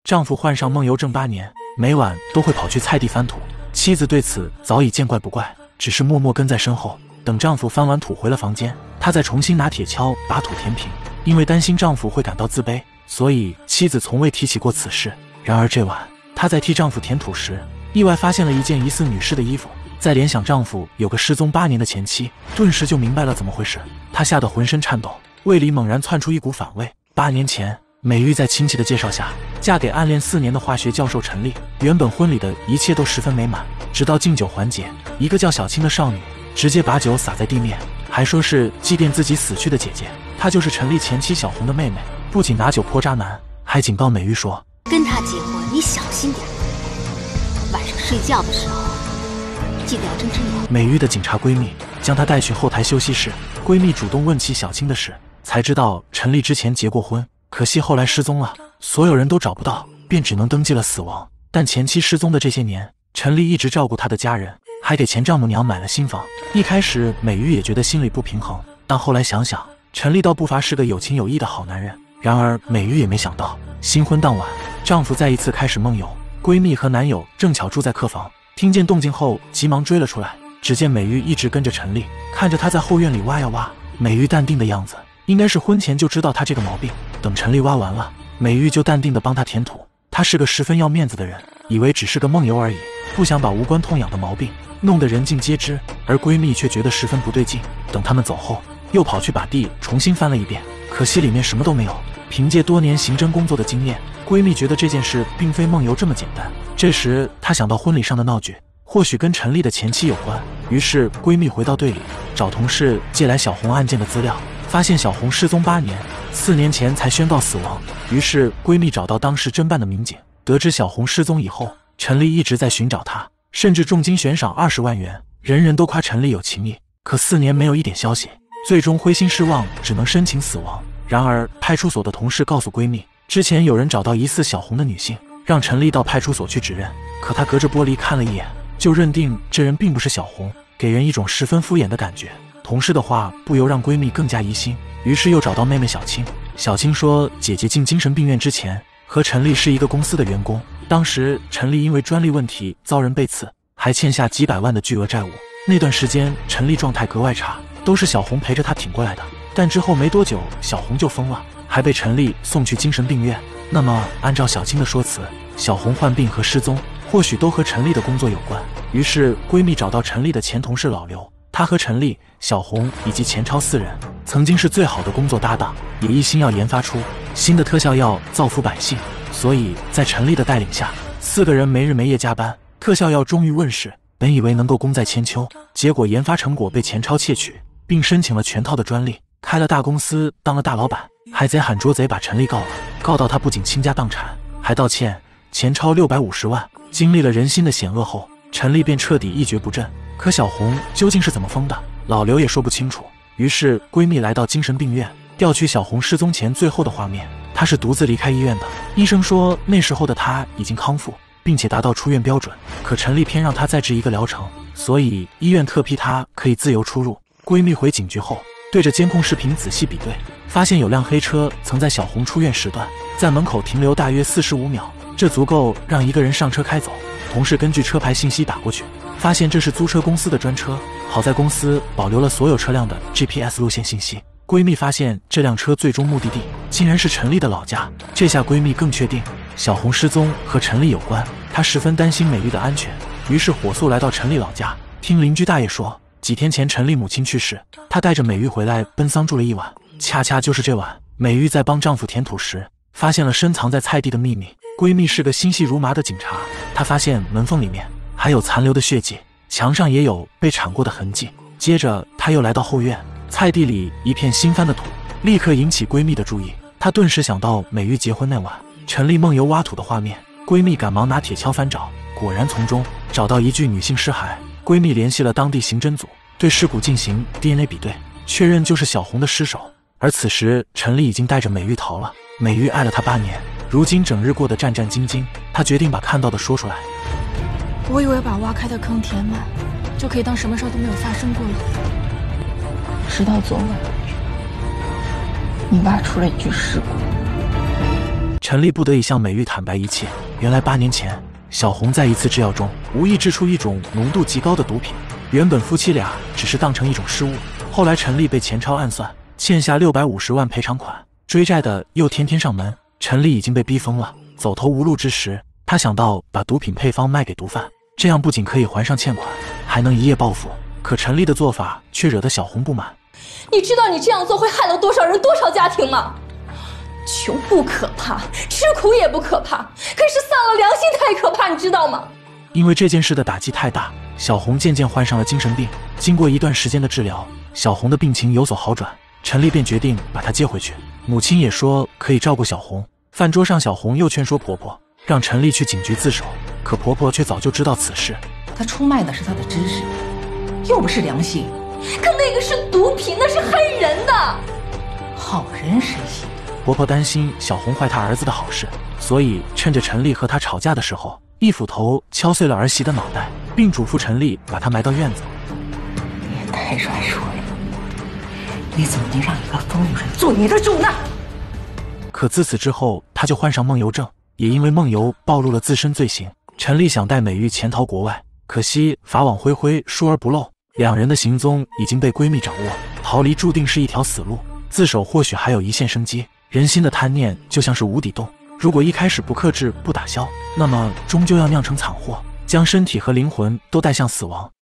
丈夫患上梦游症8年，每晚都会跑去菜地翻土。妻子对此早已见怪不怪，只是默默跟在身后。等丈夫翻完土回了房间，她再重新拿铁锹把土填平。因为担心丈夫会感到自卑，所以妻子从未提起过此事。然而这晚，她在替丈夫填土时，意外发现了一件疑似女士的衣服。再联想丈夫有个失踪8年的前妻，顿时就明白了怎么回事。她吓得浑身颤抖，胃里猛然窜出一股反胃。8年前，美玉在亲戚的介绍下嫁给暗恋4年的化学教授陈丽。原本婚礼的一切都十分美满，直到敬酒环节，一个叫小青的少女直接把酒洒在地面，还说是祭奠自己死去的姐姐。她就是陈丽前妻小红的妹妹，不仅拿酒泼渣男，还警告美玉说： 跟她结婚你小心点，晚上睡觉的时候记得要睁只眼。 美玉的警察闺蜜将她带去后台休息室，闺蜜主动问起小青的事，才知道陈丽之前结过婚，可惜后来失踪了，所有人都找不到，便只能登记了死亡。但前妻失踪的这些年，陈丽一直照顾她的家人，还给前丈母娘买了新房。一开始美玉也觉得心里不平衡，但后来想想，陈丽倒不乏是个有情有义的好男人。然而美玉也没想到，新婚当晚，丈夫再一次开始梦游。闺蜜和男友正巧住在客房，听见动静后急忙追了出来。只见美玉一直跟着陈丽，看着她在后院里挖呀挖。美玉淡定的样子，应该是婚前就知道她这个毛病。等陈丽挖完了，美玉就淡定的帮她填土。她是个十分要面子的人，以为只是个梦游而已，不想把无关痛痒的毛病弄得人尽皆知。而闺蜜却觉得十分不对劲，等他们走后，又跑去把地重新翻了一遍，可惜里面什么都没有。凭借多年刑侦工作的经验，闺蜜觉得这件事并非梦游这么简单。这时她想到婚礼上的闹剧或许跟陈丽的前妻有关，于是闺蜜回到队里，找同事借来小红案件的资料，发现小红失踪8年，4年前才宣告死亡。于是闺蜜找到当时侦办的民警，得知小红失踪以后，陈丽一直在寻找她，甚至重金悬赏20万元，人人都夸陈丽有情义。可4年没有一点消息，最终灰心失望，只能申请死亡。然而派出所的同事告诉闺蜜，之前有人找到疑似小红的女性，让陈丽到派出所去指认。可她隔着玻璃看了一眼，就认定这人并不是小红，给人一种十分敷衍的感觉。同事的话不由让闺蜜更加疑心，于是又找到妹妹小青。小青说，姐姐进精神病院之前和陈丽是一个公司的员工，当时陈丽因为专利问题遭人背刺，还欠下几百万的巨额债务。那段时间陈丽状态格外差，都是小红陪着她挺过来的。但之后没多久，小红就疯了，还被陈丽送去精神病院。那么按照小青的说辞，小红患病和失踪或许都和陈丽的工作有关。于是闺蜜找到陈丽的前同事老刘，他和陈丽、小红以及钱超4人曾经是最好的工作搭档，也一心要研发出新的特效药造福百姓。所以在陈丽的带领下，4个人没日没夜加班，特效药终于问世。本以为能够功在千秋，结果研发成果被钱超窃取，并申请了全套的专利，开了大公司当了大老板，还贼喊捉贼把陈丽告了，告到他不仅倾家荡产，还道歉钱超650万。经历了人心的险恶后，陈丽便彻底一蹶不振。可小红究竟是怎么疯的，老刘也说不清楚。于是闺蜜来到精神病院，调取小红失踪前最后的画面。她是独自离开医院的，医生说那时候的她已经康复，并且达到出院标准。可陈丽偏让她再值1个疗程，所以医院特批她可以自由出入。闺蜜回警局后，对着监控视频仔细比对，发现有辆黑车曾在小红出院时段在门口停留大约45秒，这足够让1个人上车开走。同事根据车牌信息打过去，发现这是租车公司的专车，好在公司保留了所有车辆的 GPS 路线信息。闺蜜发现这辆车最终目的地竟然是陈丽的老家，这下闺蜜更确定小红失踪和陈丽有关。她十分担心美玉的安全，于是火速来到陈丽老家，听邻居大爷说，几天前陈丽母亲去世，她带着美玉回来奔丧住了1晚。恰恰就是这晚，美玉在帮丈夫填土时发现了深藏在菜地的秘密。闺蜜是个心细如麻的警察，她发现门缝里面还有残留的血迹，墙上也有被铲过的痕迹。接着她又来到后院，菜地里一片新翻的土，立刻引起闺蜜的注意。她顿时想到美玉结婚那晚陈丽梦游挖土的画面，闺蜜赶忙拿铁锹翻找，果然从中找到一具女性尸骸。闺蜜联系了当地刑侦组，对尸骨进行 DNA 比对，确认就是小红的尸首。而此时陈丽已经带着美玉逃了。美玉爱了她8年，如今整日过得战战兢兢，她决定把看到的说出来。 我以为把挖开的坑填满，就可以当什么事都没有发生过了。直到昨晚，你挖出了一具尸骨。 陈丽不得已向美玉坦白一切。原来8年前，小红在一次制药中无意制出一种浓度极高的毒品，原本夫妻俩只是当成一种失误，后来陈丽被钱超暗算，欠下650万赔偿款，追债的又天天上门，陈丽已经被逼疯了，走投无路之时，他想到把毒品配方卖给毒贩，这样不仅可以还上欠款，还能一夜暴富。可陈丽的做法却惹得小红不满。 你知道你这样做会害了多少人多少家庭吗？穷不可怕，吃苦也不可怕，可是丧了良心太可怕，你知道吗？ 因为这件事的打击太大，小红渐渐患上了精神病。经过一段时间的治疗，小红的病情有所好转，陈丽便决定把她接回去。母亲也说可以照顾小红。饭桌上，小红又劝说婆婆让陈丽去警局自首，可婆婆却早就知道此事。 她出卖的是她的知识，又不是良心。 可那个是毒品，那是害人的。 好人谁信？ 婆婆担心小红坏她儿子的好事，所以趁着陈丽和她吵架的时候，一斧头敲碎了儿媳的脑袋，并嘱咐陈丽把她埋到院子。 你也太软弱了，你怎么能让一个疯女人做你的主呢？ 可自此之后，她就患上梦游症，也因为梦游暴露了自身罪行。陈丽想带美玉潜逃国外，可惜法网恢恢，疏而不漏，两人的行踪已经被闺蜜掌握，逃离注定是一条死路，自首或许还有一线生机。人心的贪念就像是无底洞，如果一开始不克制、不打消，那么终究要酿成惨祸，将身体和灵魂都带向死亡。